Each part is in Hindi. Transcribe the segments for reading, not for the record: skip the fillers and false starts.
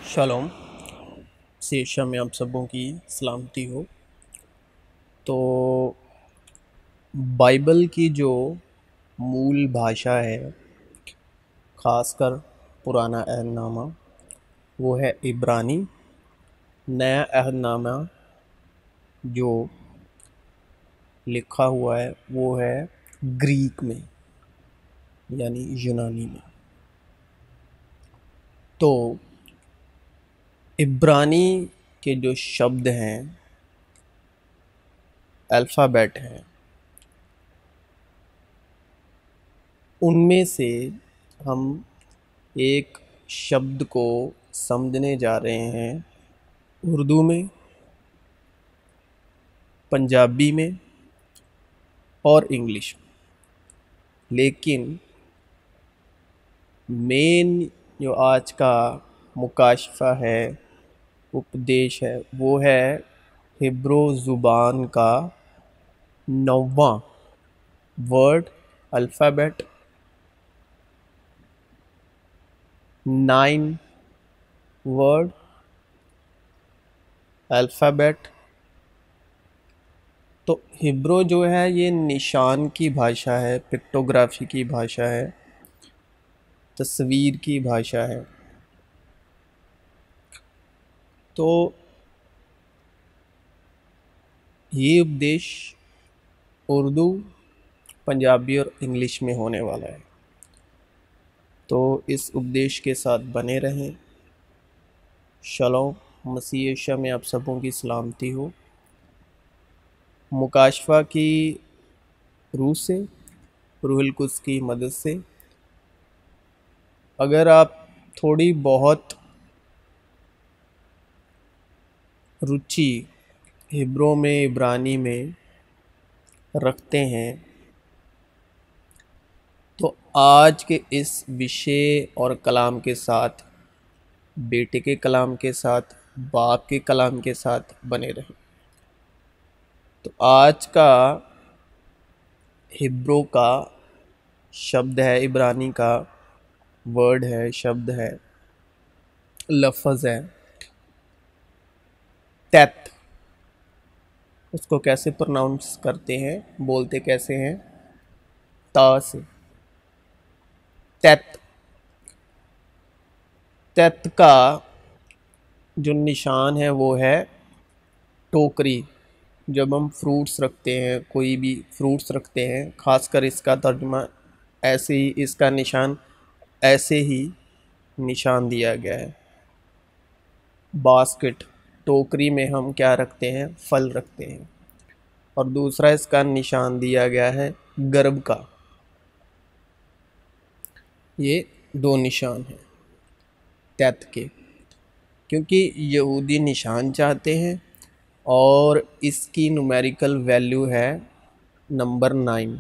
शालोम। शीर्षा में आप सबों की सलामती हो। तो बाइबल की जो मूल भाषा है, ख़ासकर पुराना अहदनामा, वो है इब्रानी। नया अहदनामा जो लिखा हुआ है वो है ग्रीक में, यानी यूनानी में। तो इब्रानी के जो शब्द हैं, अल्फ़ाबेट हैं, उनमें से हम एक शब्द को समझने जा रहे हैं उर्दू में, पंजाबी में और इंग्लिश में। लेकिन मेन जो आज का मुकाशफा है, उपदेश है, वो है हिब्रू ज़ुबान का 9वां वर्ड अल्फ़ाबेट, 9 वर्ड अल्फ़ाबेट। तो हिब्रू जो है ये निशान की भाषा है, पिक्टोग्राफी की भाषा है, तस्वीर की भाषा है। तो ये उपदेश उर्दू, पंजाबी और इंग्लिश में होने वाला है। तो इस उपदेश के साथ बने रहें। शलोम। मसीह यीशु में आप सबों की सलामती हो। मुकाशफा की रूह से, रूहुल कुद्स की मदद से, अगर आप थोड़ी बहुत रुचि हिब्रू में, इब्रानी में रखते हैं, तो आज के इस विषय और कलाम के साथ, बेटे के कलाम के साथ, बाप के कलाम के साथ बने रहें। तो आज का हिब्रू का शब्द है, इब्रानी का वर्ड है, शब्द है, लफ्ज़ है तैत। उसको कैसे प्रोनाउंस करते हैं, बोलते कैसे हैं? ता से, तैत। तैत का जो निशान है वो है टोकरी। जब हम फ्रूट्स रखते हैं, कोई भी फ्रूट्स रखते हैं, खासकर इसका तर्जुमा ऐसे ही, इसका निशान ऐसे ही निशान दिया गया है। बास्केट, टोकरी में हम क्या रखते हैं? फल रखते हैं। और दूसरा इसका निशान दिया गया है गर्भ का। ये दो निशान हैं तैत के, क्योंकि यहूदी निशान चाहते हैं और इसकी न्यूमेरिकल वैल्यू है नंबर 9।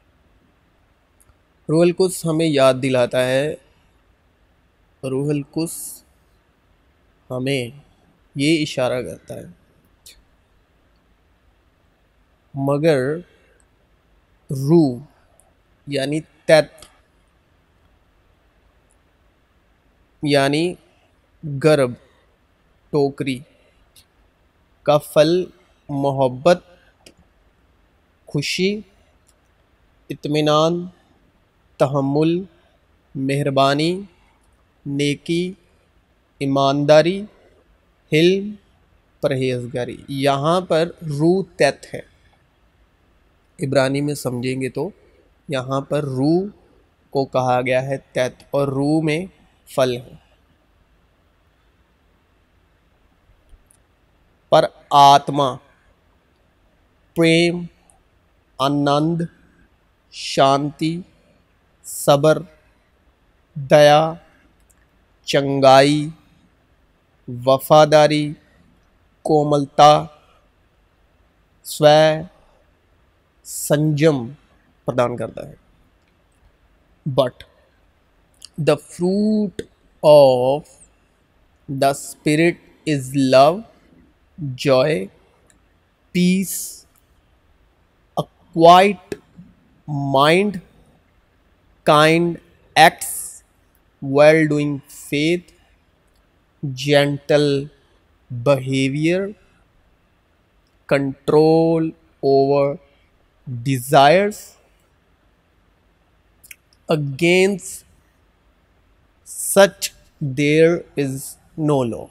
रूहुल कुद्स हमें याद दिलाता है, रूहुल कुद्स हमें ये इशारा करता है, मगर रूह यानी तैत यानी गर्भ, टोकरी का फल मोहब्बत, खुशी, इत्मीनान, तहम्मुल, मेहरबानी, नेकी, ईमानदारी, हिल्म, परहेजगारी। यहाँ पर रूह तैत है। इब्रानी में समझेंगे तो यहाँ पर रूह को कहा गया है तैत, और रूह में फल है। पर आत्मा, प्रेम, आनंद, शांति, सब्र, दया, चंगाई, वफादारी, कोमलता, स्व संयम प्रदान करता है। But the fruit of the spirit is love, joy, peace, a quiet mind, kind acts, well doing faith, gentle behavior, control over desires. Against such there is no law.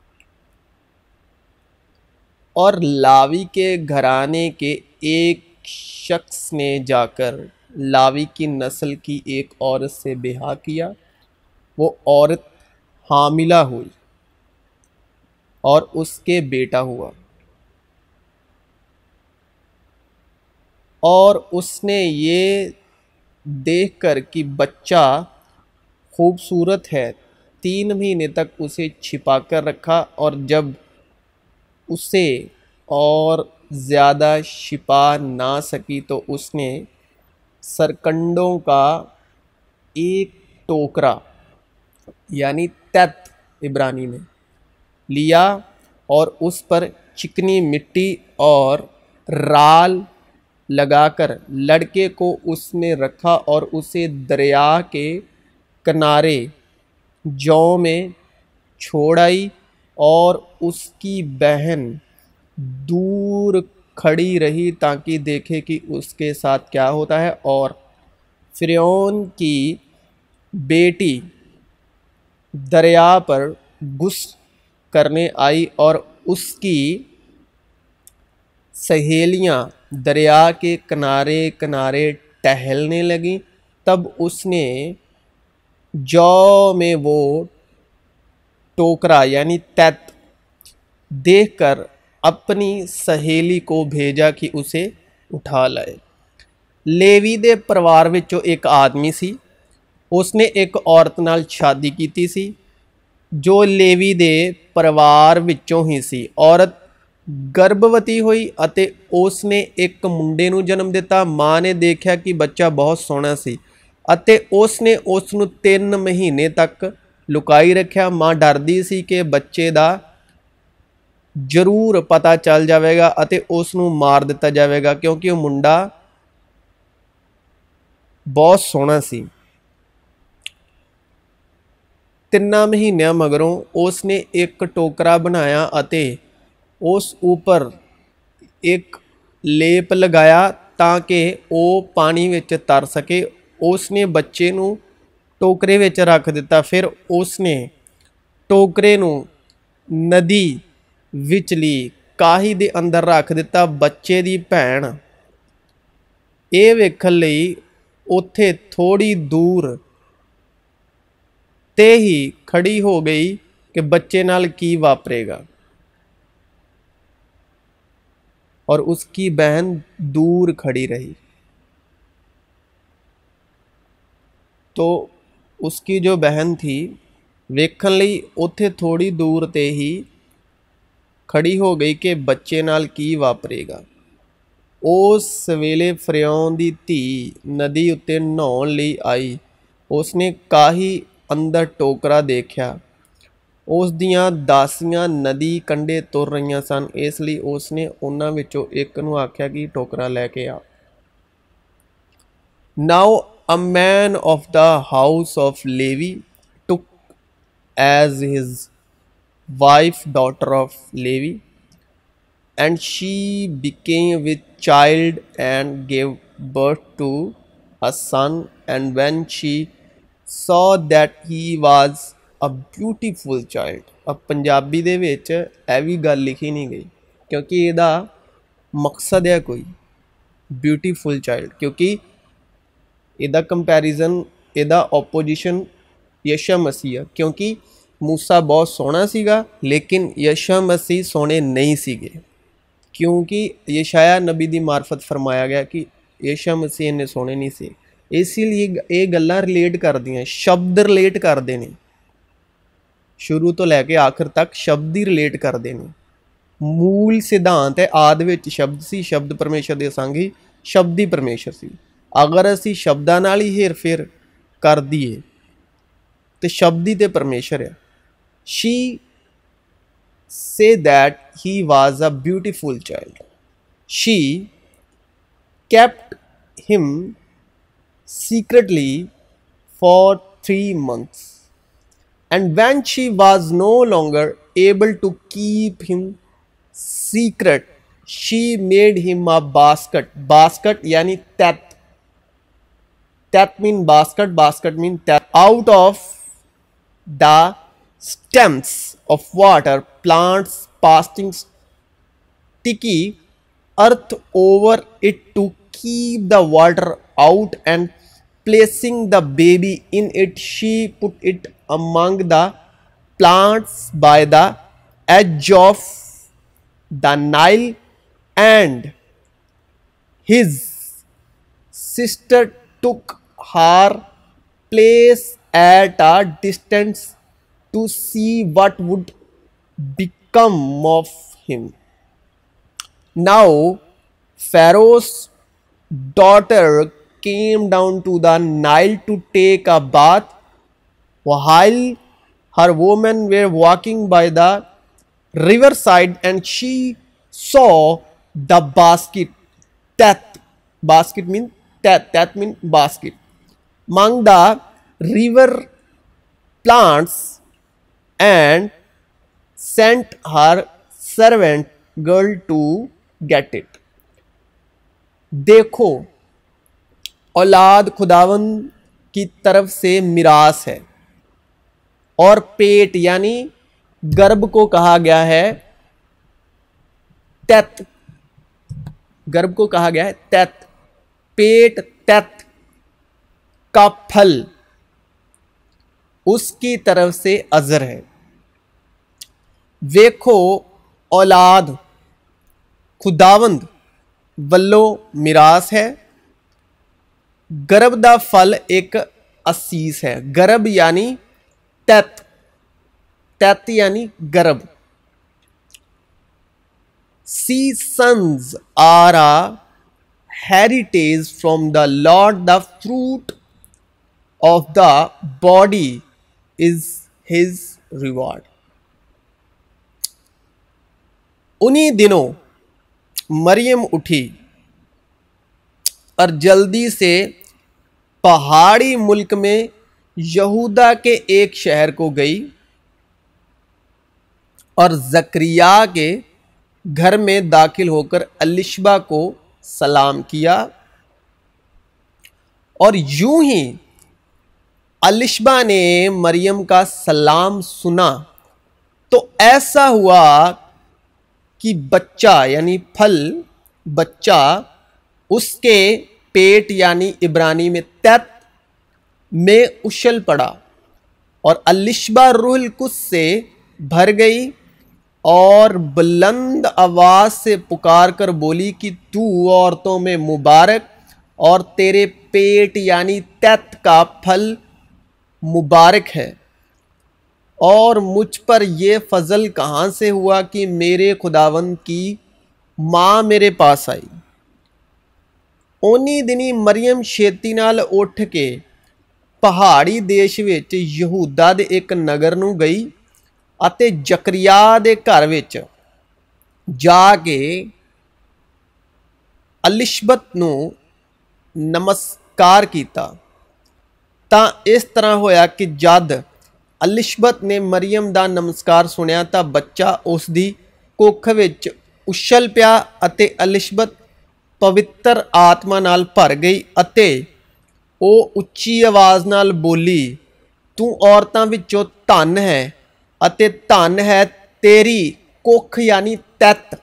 और लावी के घराने के एक शख्स ने जाकर लावी की नस्ल की एक औरत से ब्याह किया। वो औरत हामिला हुई और उसके बेटा हुआ, और उसने ये देखकर कि बच्चा खूबसूरत है 3 महीने तक उसे छिपा कर रखा, और जब उसे और ज़्यादा छिपा ना सकी तो उसने सरकंडों का एक टोकरा यानी तैत इब्रानी में लिया और उस पर चिकनी मिट्टी और राल लगाकर लड़के को उसमें रखा और उसे दरिया के किनारे जौ में छोड़ आई। और उसकी बहन दूर खड़ी रही ताकि देखे कि उसके साथ क्या होता है। और फिरौन की बेटी दरिया पर गुस करने आई और उसकी सहेलियां दरिया के किनारे किनारे टहलने लगीं। तब उसने जौ में वो टोकरा यानी तैत देखकर अपनी सहेली को भेजा कि उसे उठा लाए। लेवी दे परिवार विचों एक आदमी सी, उसने एक औरत नाल शादी कीती सी जो लेवी दे परिवार विचों ही सी। औरत गर्भवती हुई ਅਤੇ उसने एक मुंडे ਨੂੰ जन्म दिता। माँ ने देखा कि बच्चा बहुत सोहना सी ਅਤੇ उसने उस ਨੂੰ 3 ਮਹੀਨੇ तक ਲੁਕਾਈ ਰੱਖਿਆ। माँ ਡਰਦੀ ਸੀ ਕਿ ਬੱਚੇ ਦਾ ਜ਼ਰੂਰ ਪਤਾ ਚੱਲ ਜਾਵੇਗਾ ਅਤੇ ਉਸ ਨੂੰ ਮਾਰ ਦਿੱਤਾ ਜਾਵੇਗਾ ਕਿਉਂਕਿ ਉਹ ਮੁੰਡਾ ਬਹੁਤ ਸੋਹਣਾ ਸੀ। 3 ਮਹੀਨਿਆਂ ਮਗਰੋਂ उसने एक टोकरा बनाया ਅਤੇ उस ऊपर एक लेप लगाया ताकि वो पानी विच तर सके। उसने बच्चे नू टोकरे विच रख दिता। फिर उसने टोकरे नू नदी विचली काही दे अंदर रख दिता। बच्चे दी भैन ये वेखण लई उत्थे थोड़ी दूर ते ही खड़ी हो गई कि बच्चे नाल की वापरेगा, और उसकी बहन दूर खड़ी रही। तो उसकी जो बहन थी वेखण लई उत्थे थोड़ी दूर ते ही खड़ी हो गई कि बच्चे नाल की वापरेगा। उस वेले फिरौन दी धी नदी उत्ते नहाउण लई आई। उसने काही अंदर टोकरा देखा। उस दियां दासियां नदी कंढे तुर रहीਆਂ सन, इसलिए उसने उन्हां विचों एक नूं आख्या कि टोकरा लैके आ। Now a man of the house of Levi took as his wife daughter of Levi, and she became with child and gave birth to a son. And when she saw that he was a beautiful child, अब पंजाबी दे विच ਇਹ ਵੀ ਗੱਲ लिखी नहीं गई क्योंकि ਇਹਦਾ मकसद है कोई ब्यूटीफुल चाइल्ड, क्योंकि ਇਹਦਾ कंपैरिजन ਇਹਦਾ ओपोजिशन यशा मसीह है। क्योंकि मूसा बहुत सोहना सीगा लेकिन यशा मसीह सोहने नहीं सीगे, क्योंकि यशाया नबी दी मार्फत फरमाया गया कि यशा मसीह इन्ने सोहने नहीं सी। इसीलिए ये गल्लां रिलेट करदियां, शब्द रिलेट करदे ने, शुरू तो लैके आखिर तक शब्द ही रिलेट करते हैं। मूल सिद्धांत है आदि विच शब्द सी, शब्द परमेश्वर दे संग ही शब्द ही परमेश्वर सी। अगर असी शब्दां नाल ही हेर फेर कर दीए तो शब्द ही तो परमेश्वर है। She say that he was a beautiful child, she kept him secretly for 3 months. And when she was no longer able to keep him secret, she made him a basket. Basket यानी तैत. Teth mean basket, basket mean teth. Out of the stems of water, plants casting sticky earth over it to keep the water out, and placing the baby in it, she put it among the plants by the edge of the Nile, and his sister took her place at a distance to see what would become of him. Now Pharaoh's daughter came down to the Nile to take a bath, while her women were walking by the riverside, and she saw the basket. Teth. Basket means teth. Teth means basket. Among the river plants, and sent her servant girl to get it. देखो, औलाद खुदावन की तरफ से मिरास है, और पेट यानी गर्भ को कहा गया है तैत. गर्भ को कहा गया है तैत. पेट तैत का फल उसकी तरफ से अजर है. वेखो, औलाद खुदावंद ਵੱਲੋਂ मिरास है. गर्भ ਦਾ फल एक असीस है. गर्भ यानी तैत. तैत यानी गर्भ. सी sons are a heritage from the Lord. The fruit of the body is his reward. उन्हीं दिनों मरियम उठी और जल्दी से पहाड़ी मुल्क में यहूदा के एक शहर को गई, और जकरिया के घर में दाखिल होकर अलिशबा को सलाम किया. और यूं ही अलिशबा ने मरियम का सलाम सुना तो ऐसा हुआ कि बच्चा यानी फल, बच्चा उसके पेट यानी इब्रानी में तैत में उछल पड़ा, और अलिशबा रूहुल कुद्स से भर गई और बुलंद आवाज से पुकार कर बोली कि तू औरतों में मुबारक, और तेरे पेट यानी तैत का फल मुबारक है. और मुझ पर यह फजल कहाँ से हुआ कि मेरे खुदावंद की माँ मेरे पास आई. उन्हीं दिनी मरियम छेती नाल उठ के पहाड़ी देश विच यहूदा दे एक नगर नूं गई ਅਤੇ ਜ਼ਕਰੀਆ ਦੇ ਘਰ ਵਿੱਚ ਜਾ ਕੇ ਅਲਿਸ਼ਬਤ ਨੂੰ ਨਮਸਕਾਰ ਕੀਤਾ. ਤਾਂ ਇਸ ਤਰ੍ਹਾਂ ਹੋਇਆ ਕਿ ਜਦ ਅਲਿਸ਼ਬਤ ਨੇ ਮਰੀਮ ਦਾ ਨਮਸਕਾਰ ਸੁਣਿਆ ਤਾਂ ਬੱਚਾ ਉਸ ਦੀ ਕੁੱਖ ਵਿੱਚ ਉਛਲ ਪਿਆ, ਅਤੇ ਅਲਿਸ਼ਬਤ ਪਵਿੱਤਰ ਆਤਮਾ ਨਾਲ ਭਰ ਗਈ, ਅਤੇ ਉਹ ਉੱਚੀ ਆਵਾਜ਼ ਨਾਲ ਬੋਲੀ, ਤੂੰ ਔਰਤਾਂ ਵਿੱਚੋਂ ਧਨ ਹੈ, ਅਤੇ ਧਨ ਹੈ ਤੇਰੀ ਕੁੱਖ यानी ਤੈਤ.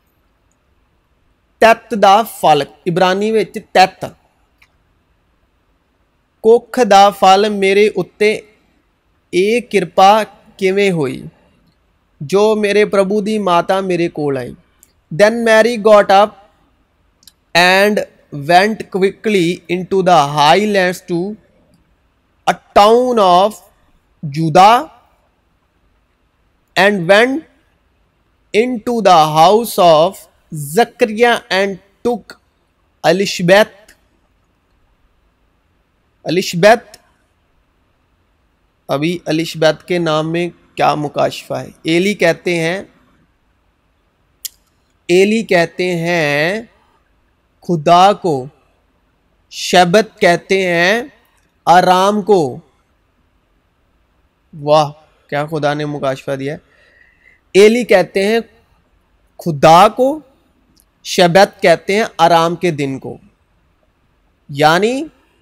ਤੈਤ ਦਾ ਫਲ ਇਬਰਾਨੀ ਵਿੱਚ ਤੈਤ. ਕੁੱਖ ਦਾ ਫਲ ਮੇਰੇ ਉੱਤੇ ਇਹ ਕਿਰਪਾ ਕਿਵੇਂ ਹੋਈ ਜੋ ਮੇਰੇ ਪ੍ਰਭੂ ਦੀ ਮਾਤਾ ਮੇਰੇ ਕੋਲ ਆਈ. Then Mary got up and went quickly into the highlands to a town of Judah, and went into the house of Zachariah and took Elizabeth. अभी एलिशबैत के नाम में क्या मुकाशफा है. एली कहते हैं खुदा को, शबत कहते हैं आराम को. वाह, क्या खुदा ने मुकाशफा दिया है? एली कहते हैं खुदा को, शबत कहते हैं आराम के दिन को, यानी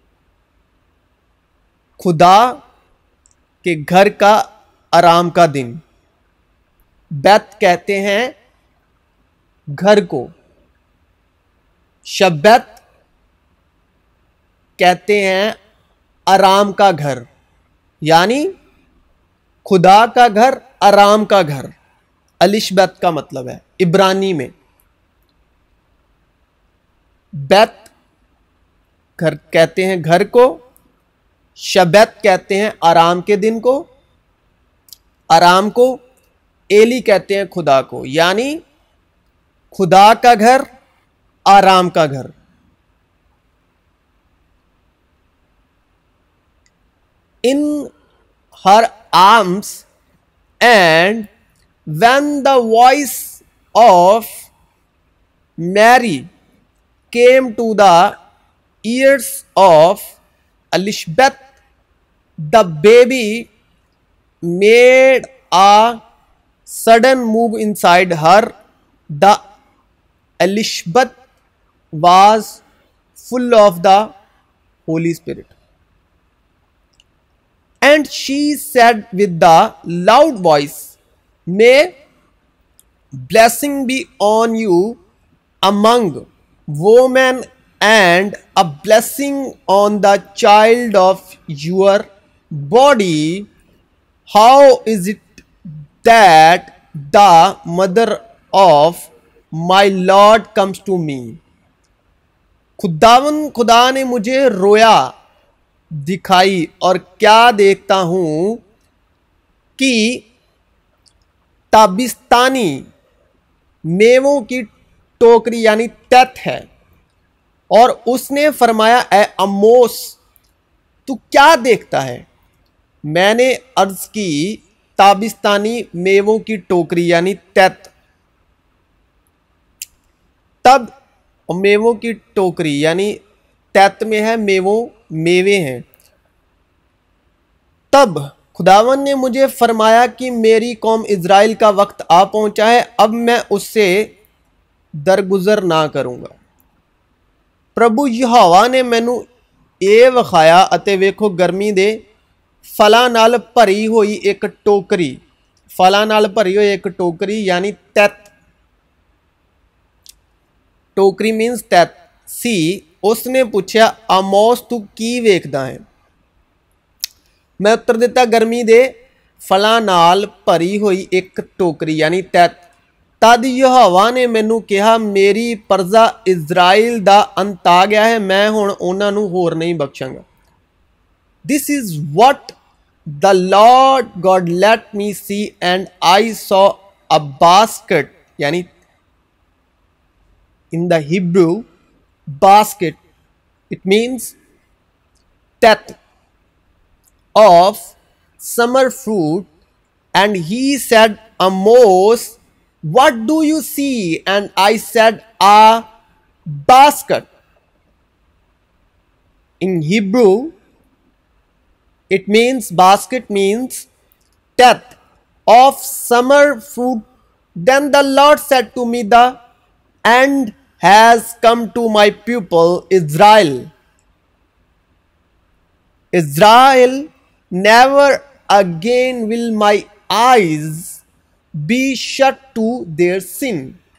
खुदा के घर का आराम का दिन। बैत कहते हैं घर को, शबत कहते हैं आराम का घर, यानी खुदा का घर, आराम का घर। अलिशबत का मतलब है इब्रानी में। बैत घर कहते हैं घर को, शबत कहते हैं आराम के दिन को, आराम को एली कहते हैं खुदा को, यानी खुदा का घर, आराम का घर। In her arms and when the voice of Mary came to the ears of Elizabeth, the baby made a sudden move inside her. The Elizabeth was full of the Holy Spirit, and she said with the loud voice, "May blessing be on you among women, and a blessing on the child of your body. How is it that the mother of my Lord comes to me?" खुदा ने मुझे रोया दिखाई, और क्या देखता हूं कि ताबिस्तानी मेवों की टोकरी यानी तैत है। और उसने फरमाया, ए अमोस, तू क्या देखता है? मैंने अर्ज की, ताबिस्तानी मेवों की टोकरी यानी तैत। तब मेवों की टोकरी यानी तैत में है मेवे हैं। तब खुदावन ने मुझे फरमाया कि मेरी कौम इज़राइल का वक्त आ पहुंचा है, अब मैं उससे दरगुजर ना करूंगा। प्रभु यहोवा ने मैनू ये विखाया, ਅਤੇ ਵੇਖੋ ਗਰਮੀ ਦੇ ਫਲਾਂ ਨਾਲ ਭਰੀ ਹੋਈ ਇੱਕ ਟੋਕਰੀ, ਫਲਾਂ ਨਾਲ ਭਰੀ ਹੋਈ ਇੱਕ ਟੋਕਰੀ यानी तैत। टोकरी मीन्स तैत सी। उसने पूछा, आमोस तू की वेखदा है? मैं उत्तर दिता, गर्मी दे फलां नाल भरी हुई एक टोकरी यानी तैत। तद यहोवा ने मैनू कहा, मेरी प्रजा इज़राइल दा अंत आ गया है, मैं हुण उन्हां नू होर नहीं बख्शांगा। This is what the Lord God let me see, and I saw a basket, यानी in the Hebrew basket, it means teth of summer fruit. And he said, Amos, what do you see? And I said, a basket. In Hebrew, it means basket means teth of summer fruit. Then the Lord said to me, the end has come to my people Israel. Israel, never again will my eyes be shut to their sin.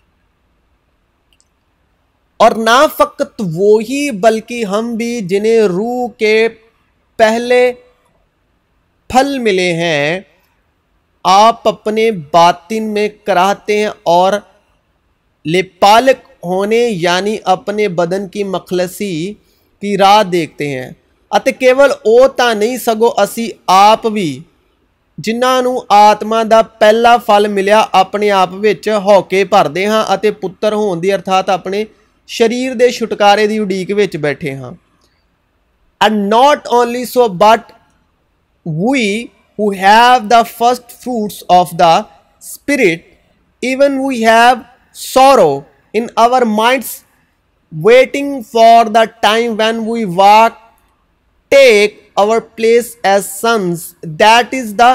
और ना फकत वो ही बल्कि हम भी जिन्हें रूह के पहले फल मिले हैं, आप अपने बातिन में कराहते हैं और लेपालक होने यानी अपने बदन की मखलसी की राह देखते हैं। ਅਤੇ केवल ਉਹ ਤਾਂ ਨਹੀਂ ਸਗੋਂ ਅਸੀਂ ਆਪ ਵੀ ਜਿਨ੍ਹਾਂ ਨੂੰ ਆਤਮਾ ਦਾ ਪਹਿਲਾ ਫਲ ਮਿਲਿਆ ਆਪਣੇ ਆਪ ਵਿੱਚ ਹੌਕੇ ਭਰਦੇ ਹਾਂ ਅਤੇ ਪੁੱਤਰ ਹੋਣ ਦੀ ਅਰਥਾਤ ਆਪਣੇ ਸਰੀਰ ਦੇ ਛੁਟਕਾਰੇ ਦੀ ਉਡੀਕ ਵਿੱਚ ਬੈਠੇ ਹਾਂ। And not only so, but we who have the first fruits of the Spirit, even we have sorrow in our minds, waiting for the time when we walk, take our place as sons, that is the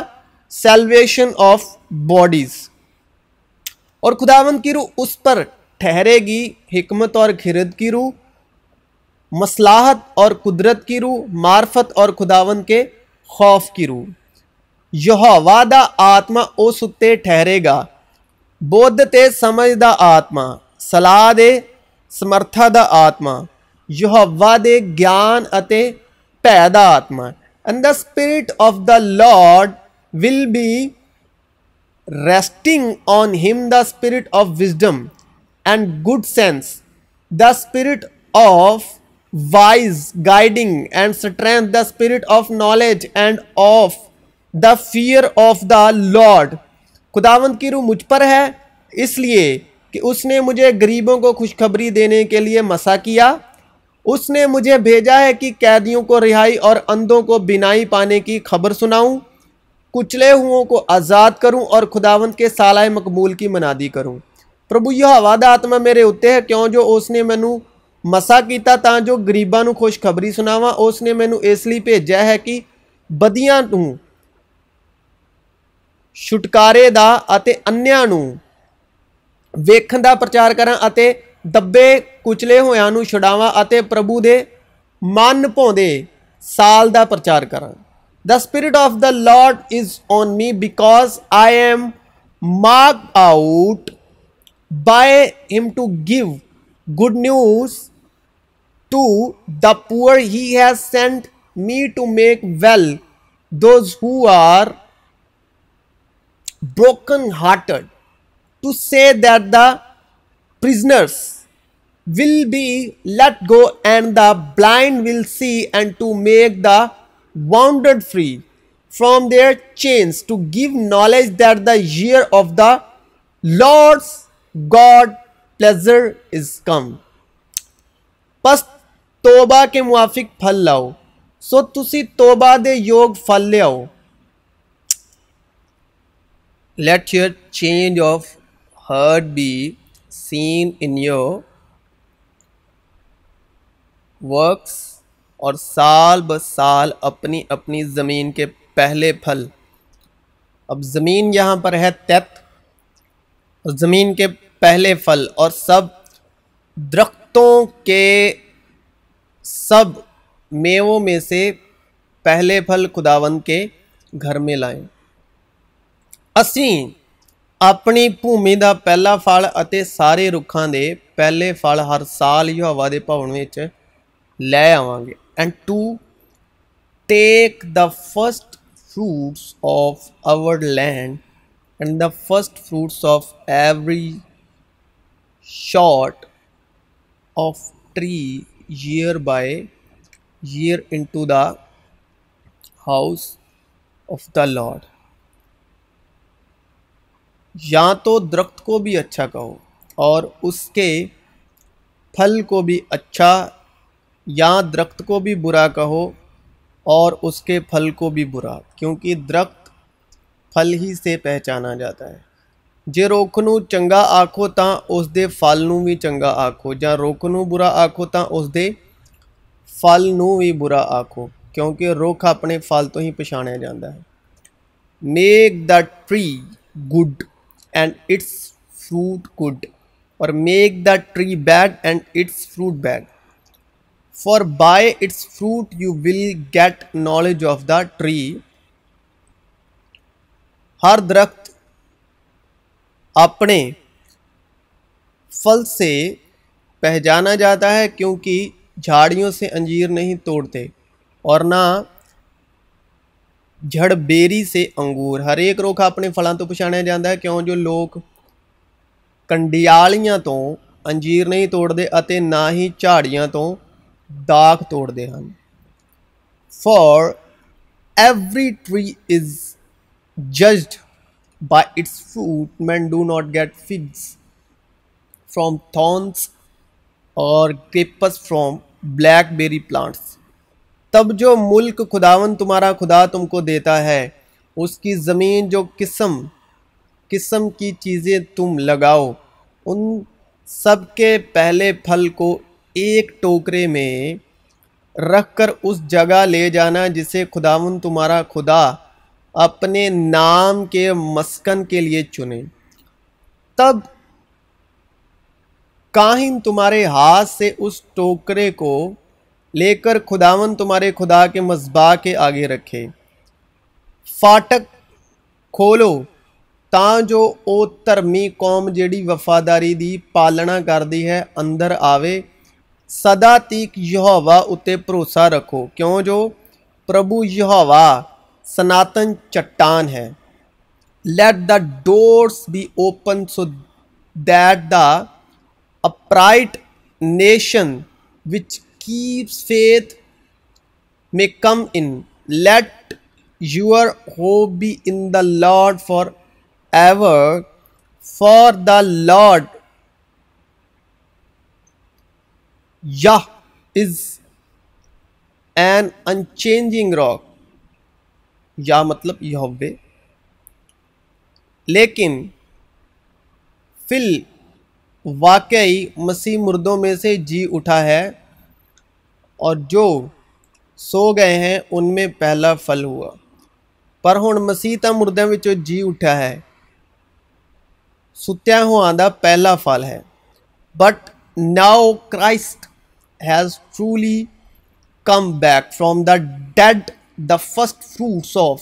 salvation of bodies. और खुदावंद की रूह उस पर ठहरेगी, हिकमत और खिरद की रूह, मसलाहत और कुदरत की रूह, मार्फत और खुदावंद के खौफ की रूह। यहोवा दा आत्मा उस उत्ते ठहरेगा, बोध ते समझ दा आत्मा, सलाह दे समर्था दा आत्मा, यहोवा दे ज्ञान अते भै दा आत्मा। And the spirit of the Lord will be resting on him, the spirit of wisdom and good sense, the spirit of wise guiding and strength, the spirit of knowledge and of the fear of the Lord। खुदावंद की रूह मुझ पर है इसलिए कि उसने मुझे गरीबों को खुशखबरी देने के लिए मसा किया। उसने मुझे भेजा है कि कैदियों को रिहाई और अंधों को बिनाई पाने की खबर सुनाऊं, कुचले हुओं को आज़ाद करूं और खुदावंत के सालाए मकबूल की मनादी करूं। प्रभु यहोवा दा आत्मा मेरे उत्ते है, क्यों जो उसने मैनू मसा कीता तां जो गरीबां नूं खुशखबरी सुनावां। उसने मैनू इसलिए भेजा है कि बदियां नूं छुटकारे दा अते अन्नियां नूं वेखण दा प्रचार करां अते दब्बे कुचले होयां नूं छुड़ावां अते प्रभु दे मन भौंदे साल दा प्रचार करां। The Spirit of the Lord is on me because I am marked out by him to give good news to the poor. He has sent me to make well those who are broken hearted, to say that the prisoners will be let go and the blind will see, and to make the wounded free from their chains, to give knowledge that the year of the Lord's God pleasure is come। बस तोबा के मुआफिक फल लाओ, सो तुसी तोबा दे योग फल ले आओ। Let your change of heart be seen in your works। और साल ब साल अपनी अपनी ज़मीन के पहले फल। अब ज़मीन यहाँ पर है तैत, और ज़मीन के पहले फल और सब दरख्तों के सब मेवों में से पहले फल खुदावंद के घर में लाएं। असीं अपनी भूमि ਦਾ ਪਹਿਲਾ ਫਲ ਅਤੇ ਸਾਰੇ ਰੁੱਖਾਂ ਦੇ ਪਹਿਲੇ ਫਲ ਹਰ ਸਾਲ ਯਹੋਵਾ ਦੇ ਭਵਨ ਵਿੱਚ ਲੈ ਆਵਾਂਗੇ। And to take the first fruits of our land and the first fruits of every sort of tree year by year into the house of the Lord। या तो दरख्त को भी अच्छा कहो और उसके फल को भी अच्छा, या दरख्त को भी बुरा कहो और उसके फल को भी बुरा, क्योंकि दरख्त फल ही से पहचाना जाता है। जे रुख नूं चंगा आखो तां उस दे फल नूं भी चंगा आखो, जां रुख नूं बुरा आखो तां उस दे फल नूं भी बुरा आखो, क्योंकि रुख अपने फल तो ही पछाणिया जाता है। Make the tree good and its fruit good, और make the tree bad and its fruit bad, for by its fruit you will get knowledge of the tree। हर दरख्त अपने फल से पहचाना जाता है, क्योंकि झाड़ियों से अंजीर नहीं तोड़ते और ना झड़बेरी से अंगूर। हर एक रुख अपने फलों तो पछाणिया जाता है, क्यों जो लोग कंडियालियां तो अंजीर नहीं तोड़ते अते ना ही झाड़ियां तो दाग तोड़ते हैं। For every tree is judged by its fruit। Men do not get figs from thorns or grapes from blackberry plants। तब जो मुल्क खुदावन तुम्हारा खुदा तुमको देता है, उसकी ज़मीन जो किस्म किस्म की चीज़ें तुम लगाओ, उन सब के पहले फल को एक टोकरे में रखकर उस जगह ले जाना जिसे खुदावन तुम्हारा खुदा अपने नाम के मस्कन के लिए चुने। तब काहिन तुम्हारे हाथ से उस टोकरे को लेकर खुदावन तुम्हारे खुदा के मज़बा के आगे रखे। फाटक खोलो ਤਾਂ ਜੋ ਉਹ ਧਰਮੀ ਕੌਮ ਜਿਹੜੀ ਵਫਾਦਾਰੀ ਦੀ ਪਾਲਣਾ ਕਰਦੀ ਹੈ ਅੰਦਰ ਆਵੇ। ਸਦਾ ਤੀਕ ਯਹੋਵਾ ਉੱਤੇ ਭਰੋਸਾ ਰੱਖੋ, ਕਿਉਂ ਜੋ ਪ੍ਰਭੂ ਯਹੋਵਾ ਸਨਾਤਨ ਚੱਟਾਨ ਹੈ। Let the doors be open so that the upright nation which keeps faith may come in. Let your hope be in the Lord forever, for the Lord Yah is an unchanging rock. या मतलब यहोवे। लेकिन फिल वाकई मसीह मुर्दों में से जी उठा है और जो सो गए हैं उनमें पहला फल हुआ। पर हुण मसीह तां मुर्दिਆਂ ਵਿੱਚੋਂ जी उठा है, ਸੁੱਤਿਆਂ ਹੋਆਂ ਦਾ ਪਹਿਲਾ ਫਲ ਹੈ। But now Christ has truly come back from the dead, the first fruits of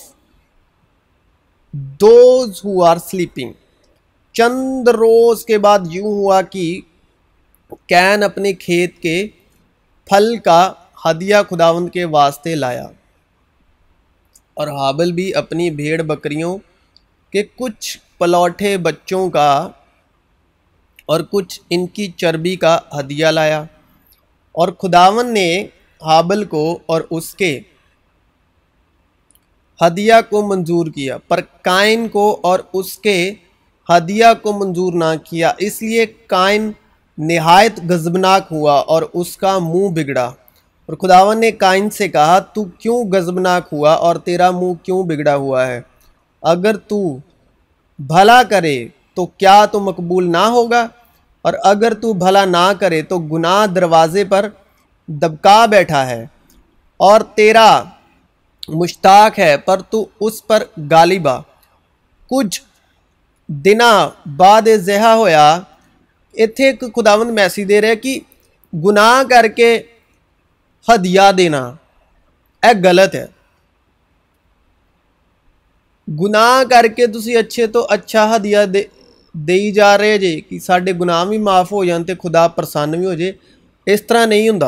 those who are sleeping. चंद रोज के बाद यूं हुआ कि कैन अपने खेत के फल का हदिया खुदावंद के वास्ते लाया और हाबिल भी अपनी भेड़ बकरियों के कुछ पलौठे बच्चों का और कुछ इनकी चर्बी का हदिया लाया। और खुदावन ने हाबिल को और उसके हदिया को मंजूर किया, पर काइन को और उसके हदिया को मंजूर ना किया। इसलिए काइन निहायत गज़बनाक हुआ और उसका मुंह बिगड़ा। और खुदावन ने काइन से कहा, तू क्यों गज़बनाक हुआ और तेरा मुंह क्यों बिगड़ा हुआ है? अगर तू भला करे तो क्या तो मकबूल ना होगा, और अगर तू भला ना करे तो गुनाह दरवाजे पर दबका बैठा है और तेरा मुश्ताक है, पर तू उस पर गालिबा। कुछ दिनां बाद जिहा होया। इत्थे एक खुदावंद मैसेज दे रहा कि गुनाह करके हदिया देना यह गलत है। गुनाह करके तुसी अच्छे तो अच्छा हदिया दे जा रहे जे कि साडे गुनाह भी माफ़ हो जान ते खुदा प्रसन्न भी हो जाए। इस तरह नहीं हुंदा।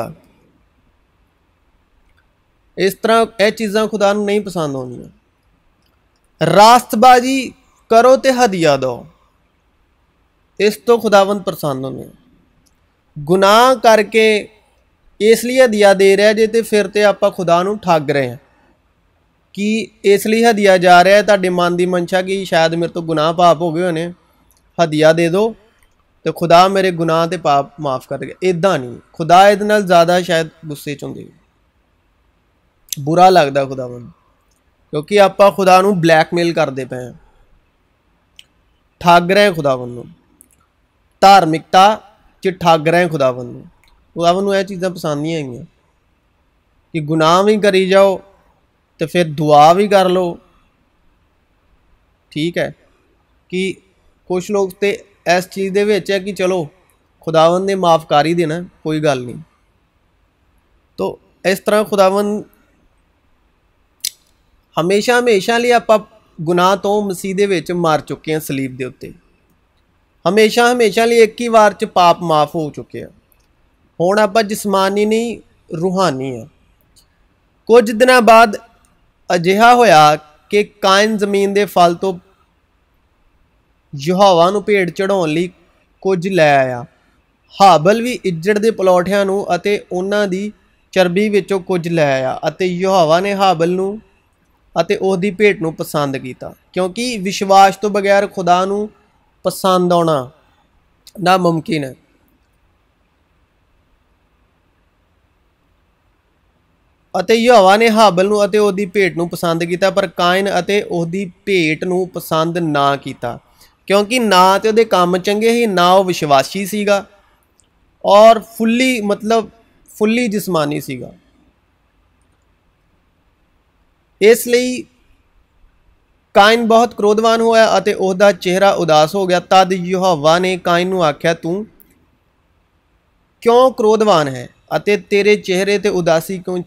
इस तरह यह चीज़ां खुदा नूं नहीं पसंद आउंदियां। रास्तबाजी करो ते हदिया दो, इस तो खुदावंद प्रसन्न होने। गुनाह करके इसलिए हदिया दे रहा जे तो फिर तो आप खुदा नूं ठग रहे हैं कि इसलिए हदिया जा रहा है। तुहाडे मन की मंशा कि शायद मेरे तो गुनाह पाप हो गए होने, हदिया दे दो तो खुदा मेरे गुनाह ते पाप माफ़ कर गया। इदां नहीं, खुदा इहदे नाल ज़्यादा शायद गुस्से च हुंदे, बुरा लगता खुदावंद, क्योंकि आप खुदा नूं ब्लैकमेल करते पे हैं, ठग रहे खुदावंद नूं। धार्मिकता च ठग रहे खुदावंद नूं। खुदावंद नूं यह चीज़ां पसंद नहीं आईयां कि गुनाह भी करी जाओ तो फिर दुआ भी कर लो। ठीक है कि कुछ लोग तो इस चीज़ दे विच है कि चलो खुदावंद ने माफ़ कर ही देना, कोई गल नहीं। तो इस तरह खुदावंद हमेशा हमेशा लिए आप गुनाह तो मसीह दे विच मार चुके हैं सलीब दे उत्ते। हमेशा हमेशा लिए एक ही वार च पाप माफ़ हो चुके हैं। हुण आप जिसमानी नहीं रूहानी है। कुछ दिनों बाद अजिहा होया कि काइन जमीन के फल तो यहोवा नूं भेंट चढ़ाउण लई कुछ लै आया। हाबिल भी इज्जड़ के पलौठिਆਂ नूं अते उन्हां दी चर्बी विचों कुछ लै आया अते यहोवा ने हाबिल नूं अते उसदी भेंट नूं पसंद किया, क्योंकि विश्वास तो बगैर खुदा नूं पसंद आउणा नामुमकिन है। अते यहोवा ने हाबिल नूं अते उसदी भेंट नूं पसंद किया, पर काइन अते उसदी भेंट नूं पसंद ना किया, क्योंकि ना तो उहदे काम चंगे ही, ना वो विश्वासी सीगा और फुल्ली जिसमानी सीगा। इसलिए ਕਾਇਨ ਬਹੁਤ ਕ੍ਰੋਧਵਾਨ ਹੋਇਆ ਅਤੇ ਉਹਦਾ ਚਿਹਰਾ ਉਦਾਸ ਹੋ ਗਿਆ। ਤਦ ਯਹੋਵਾ ਨੇ ਕਾਇਨ ਨੂੰ ਆਖਿਆ, ਤੂੰ ਕਿਉਂ ਕ੍ਰੋਧਵਾਨ ਹੈ ਅਤੇ ਤੇਰੇ ਚਿਹਰੇ ਤੇ ਉਦਾਸੀ ਕਿਉਂ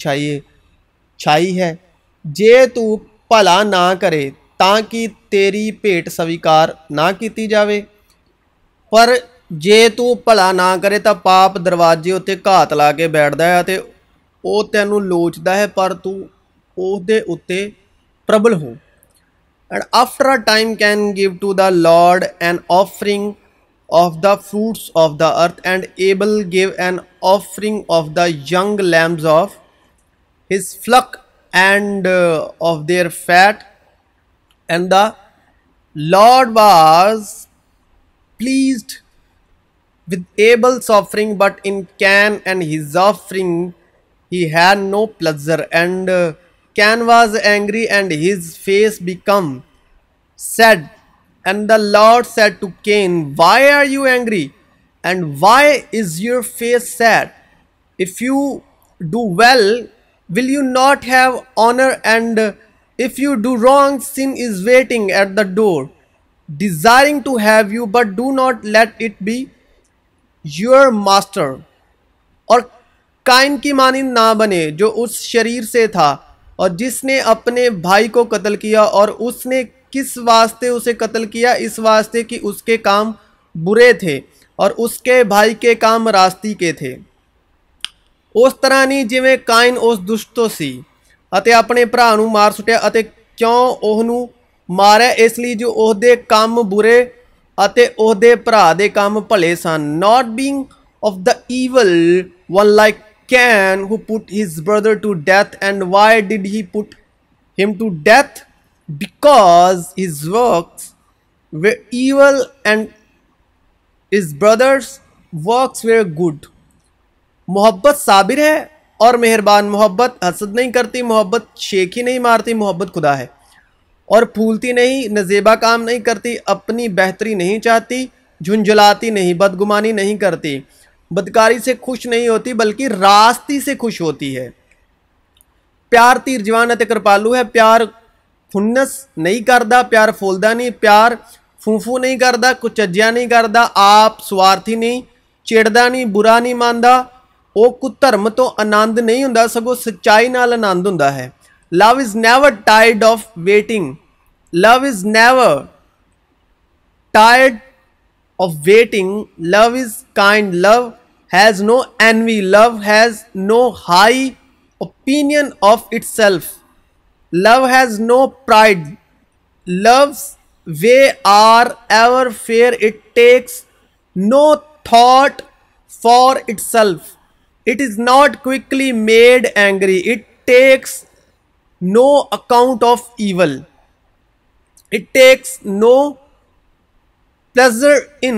ਛਾਈ ਹੈ? ਜੇ ਤੂੰ ਭਲਾ ਨਾ ਕਰੇ ਤਾਂ ਕਿ ਤੇਰੀ ਭੇਟ ਸਵੀਕਾਰ ਨਾ ਕੀਤੀ ਜਾਵੇ, ਪਰ ਜੇ ਤੂੰ ਭਲਾ ਨਾ ਕਰੇ ਤਾਂ ਪਾਪ ਦਰਵਾਜ਼ੇ ਉੱਤੇ ਘਾਤ ਲਾ ਕੇ ਬੈਠਦਾ ਹੈ ਅਤੇ ਉਹ ਤੈਨੂੰ ਲੋਚਦਾ ਹੈ, ਪਰ ਤੂੰ ਉਹਦੇ ਉੱਤੇ ਪ੍ਰਬਲ ਹੋ। And after a time can give to the Lord an offering of the fruits of the earth, and Abel gave an offering of the young lambs of his flock and of their fat. And the Lord was pleased with Abel's offering, but in Cain and his offering he had no pleasure. And Cain was angry and his face became sad. And the Lord said to Cain, why are you angry? And why is your face sad? If you do well, will you not have honor? And if you do wrong, sin is waiting at the door, desiring to have you, but do not let it be your master. और काइन की मानिंद ना बने जो उस शरीर से था और जिसने अपने भाई को कत्ल किया, और उसने किस वास्ते उसे कत्ल किया? इस वास्ते कि उसके काम बुरे थे और उसके भाई के काम रास्ती के थे। उस तरह नहीं जिवें काइन उस दुष्ट तो सी ਅਤੇ ਆਪਣੇ ਭਰਾ ਨੂੰ ਮਾਰ ਸੁੱਟਿਆ। ਅਤੇ ਕਿਉਂ ਉਹਨੂੰ ਮਾਰਿਆ? ਇਸ ਲਈ ਜੋ ਉਹਦੇ ਕੰਮ ਬੁਰੇ ਅਤੇ ਉਹਦੇ ਭਰਾ ਦੇ ਕੰਮ ਭਲੇ ਸਨ। not being of the evil one like Cain, who put his brother to death. And why did he put him to death? Because his works were evil and his brother's works were good. मोहब्बत साबिर है और मेहरबान, मोहब्बत हसद नहीं करती, मोहब्बत शेखी नहीं मारती, मोहब्बत खुदा है। और फूलती नहीं, नजेबा काम नहीं करती, अपनी बेहतरी नहीं चाहती, झुंझलाती नहीं, बदगुमानी नहीं करती, बदकारी से खुश नहीं होती बल्कि रास्ती से खुश होती है। प्यार धीरजवान ਅਤੇ कृपालू है। प्यार खुन्नस नहीं करता, प्यार फूलदा नहीं, प्यार फूफू नहीं करता, कुचज्जिया नहीं करता, आप स्वार्थी नहीं, चिड़दा नहीं, बुरा नहीं मानता, ਉਹ ਕੁਧਰਮ ਤੋਂ ਆਨੰਦ नहीं ਹੁੰਦਾ ਸਗੋਂ ਸੱਚਾਈ ਨਾਲ ਆਨੰਦ ਹੁੰਦਾ ਹੈ। Love is never tired of waiting, love is never tired of waiting. Love is kind, love has no envy, love has no high opinion of itself, love has no pride, love's way are ever fair, it takes no thought for itself, it is not quickly made angry, it takes no account of evil, it takes no pleasure in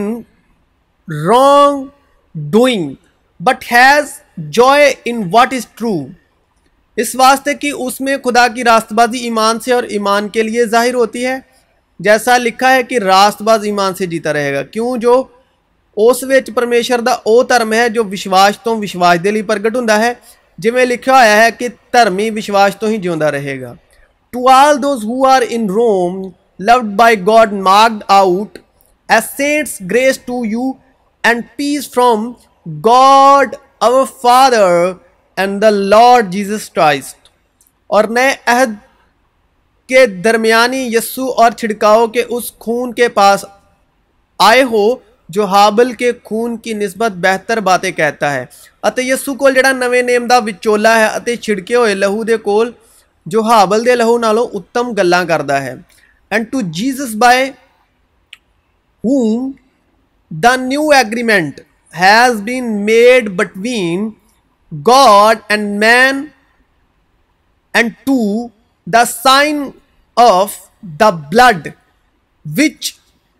wrong doing, but has joy in what is true. इस वास्ते कि उसमें खुदा की रास्तबाजी ईमान से और ईमान के लिए जाहिर होती है, जैसा लिखा है कि रास्तबाज ईमान से जीता रहेगा। क्यों? जो उस विच परमेश्वर दा ओ धर्म है जो विश्वास तो विश्वास दे लई प्रगट हुंदा है, जिवें लिखा होया है कि धर्मी विश्वास तो ही जिउंदा रहेगा। To all those who are in Rome, loved by God, marked out as saints, grace to you and peace from God our Father and the Lord Jesus Christ. और नए अहद के दरमियानी यस्सु और छिड़काव के उस खून के पास आए हो जो हाबल के खून की निस्बत बेहतर बातें कहता है, ਅਤੇ ਯਸੂ ਕੋਲ ਜਿਹੜਾ ਨਵੇਂ ਨੇਮ ਦਾ ਵਿਚੋਲਾ ਹੈ ਅਤੇ ਛਿੜਕੇ ਹੋਏ ਲਹੂ ਦੇ ਕੋਲ ਜੋ ਹਾਬਲ ਦੇ ਲਹੂ ਨਾਲੋਂ ਉੱਤਮ ਗੱਲਾਂ ਕਰਦਾ ਹੈ। And to Jesus by whom the new agreement has been made between God and man, and to the sign of the blood which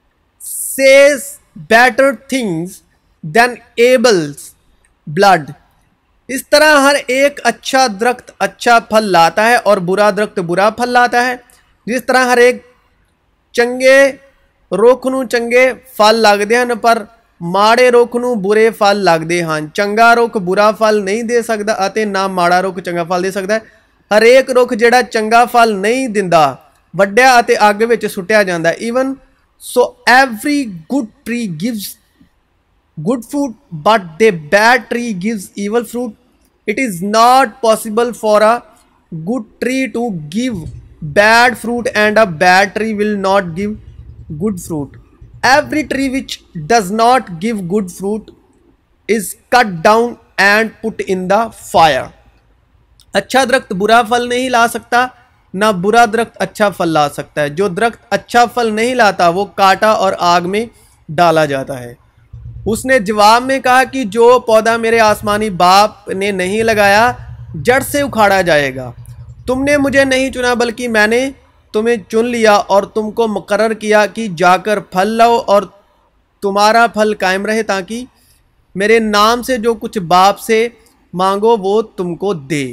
says better things than Abel's blood. इस तरह हर एक अच्छा दरख्त अच्छा फल लाता है और बुरा दरख्त बुरा फल लाता है। जिस तरह हर एक चंगे रुख ਨੂੰ ਚੰਗੇ ਫਲ ਲੱਗਦੇ ਹਨ ਪਰ ਮਾੜੇ ਰੁੱਖ ਨੂੰ ਬੁਰੇ ਫਲ ਲੱਗਦੇ ਹਨ। ਚੰਗਾ ਰੁੱਖ ਬੁਰਾ ਫਲ ਨਹੀਂ ਦੇ ਸਕਦਾ ਅਤੇ ਨਾ ਮਾੜਾ ਰੁੱਖ ਚੰਗਾ ਫਲ ਦੇ ਸਕਦਾ ਹੈ। ਹਰੇਕ ਰੁੱਖ ਜਿਹੜਾ ਚੰਗਾ ਫਲ ਨਹੀਂ ਦਿੰਦਾ ਵੱਢਿਆ ਅਤੇ ਅੱਗ ਵਿੱਚ ਸੁੱਟਿਆ ਜਾਂਦਾ। Even so every good tree gives good fruit, but the bad tree gives evil fruit. It is not possible for a good tree to give bad fruit, and a bad tree will not give good fruit. Every tree which does not give good fruit is cut down and put in the fire. अच्छा दरख्त बुरा फल नहीं ला सकता, ना बुरा दरख्त अच्छा फल ला सकता है। जो दरख्त अच्छा फल नहीं लाता वो काटा और आग में डाला जाता है। उसने जवाब में कहा कि जो पौधा मेरे आसमानी बाप ने नहीं लगाया जड़ से उखाड़ा जाएगा। तुमने मुझे नहीं चुना बल्कि मैंने तुम्हें चुन लिया और तुमको मुकर्रर किया कि जाकर फल लाओ और तुम्हारा फल कायम रहे, ताकि मेरे नाम से जो कुछ बाप से मांगो वो तुमको दे।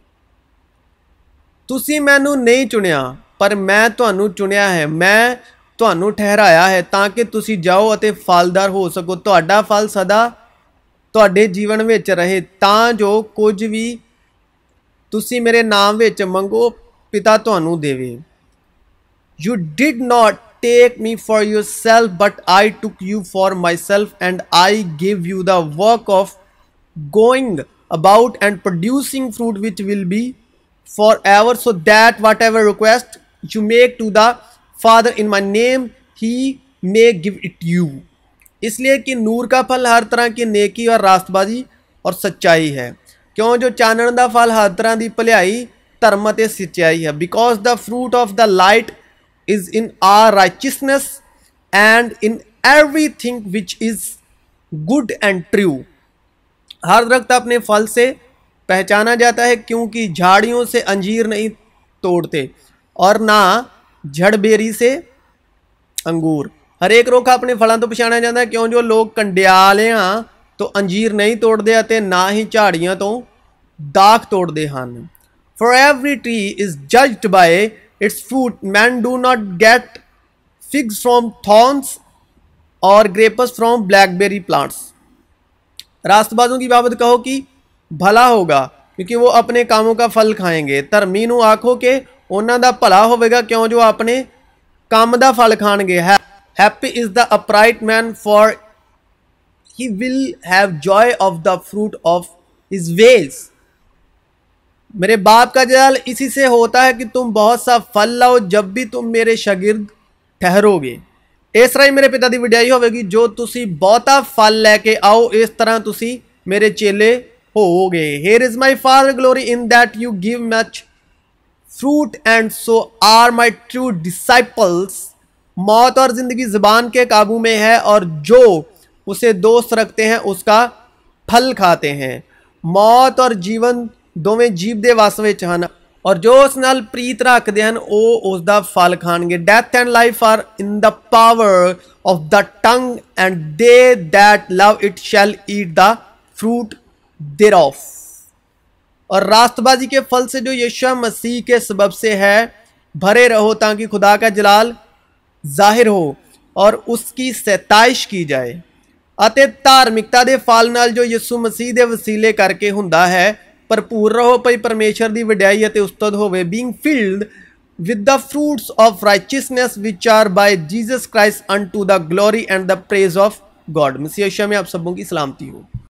तुसी मैनू नहीं चुनिया पर मैं तुहानू चुनिया है, मैं ਤੁਹਾਨੂੰ ਠਹਿਰਾਇਆ ਹੈ ਤਾਂ ਕਿ ਤੁਸੀਂ ਜਾਓ ਅਤੇ ਫਲਦਾਰ ਹੋ ਸਕੋ, ਤੁਹਾਡਾ ਫਲ ਸਦਾ ਤੁਹਾਡੇ ਜੀਵਨ ਵਿੱਚ ਰਹੇ, ਤਾਂ ਜੋ ਕੁਝ ਵੀ ਤੁਸੀਂ ਮੇਰੇ ਨਾਮ ਵਿੱਚ ਮੰਗੋ ਪਿਤਾ ਤੁਹਾਨੂੰ ਦੇਵੇ। You did not take me for yourself, but I took you for myself, and I gave you the work of going about and producing fruit which will be forever, so that whatever request you make to the Father in my name he may give it you। इसलिए कि नूर का फल हर तरह की नेकी और रास्तबाजी और सच्चाई है, क्यों जो चानन का फल हर तरह की भलाई धर्म ਅਤੇ सच्चाई है। Because the fruit of the light is in our righteousness and in everything which is good and true। हर दरख्त अपने फल से पहचाना जाता है, क्योंकि झाड़ियों से अंजीर नहीं तोड़ते और ना झड़बेरी से अंगूर। हर एक रुख अपने फलों तो पछाणिया जाता है, क्यों जो लोग कंडियालियां तो अंजीर नहीं तोड़ते ਅਤੇ ना ही झाड़ियां तो दाख तोड़ते हैं। For every tree is judged by its fruit। Men do not get figs from thorns or grapes from blackberry plants। रास्तबाजों की बाबत कहो कि भला होगा, क्योंकि वो अपने कामों का फल खाएंगे। धर्मी नूं आखो कि ਉਹਨਾਂ ਦਾ ਭਲਾ ਹੋਵੇਗਾ, ਕਿਉਂ ਜੋ ਆਪਣੇ ਕੰਮ ਦਾ ਫਲ ਖਾਣਗੇ। Happy is the upright man, for he will have joy of the fruit of his ways. मेरे बाप का जलाल इसी से होता है कि तुम बहुत सा फल लाओ जब भी तुम मेरे शागिर्द ठहरोगे। इस तरह मेरे पिता की वਡਿਆਈ होगी जो तुसी बहुता फल लैके आओ, इस तरह तुसी मेरे चेले होगे। Here is my father glory in that you give much fruit and so are my true disciples. मौत और जिंदगी ज़बान के काबू में है, और जो उसे दोस्त रखते हैं उसका फल खाते हैं। मौत और जीवन दोवें जीव दे वस विच हन, और जो उस नाल प्रीत रखते हैं वो उसका फल खाणगे। Death and life are in the power of the tongue, and they that love it shall eat the fruit thereof. और रास्तबाजी के फल से जो यीशु मसीह के सबब से है भरे रहो, ताकि खुदा का जलाल जाहिर हो और उसकी सताइश की जाए। ਅਤੇ धार्मिकता के फल नाल जो यीशु मसीह के वसीले करके हुंदा है भरपूर रहो, भई परमेश्वर की वਡਿਆਈ ਅਤੇ ਉਸਤਤ ਹੋਵੇ। being filled with the fruits of righteousness which are by Jesus Christ unto the glory and the praise of God। मसीह यीशु में आप सबों की सलामती हो।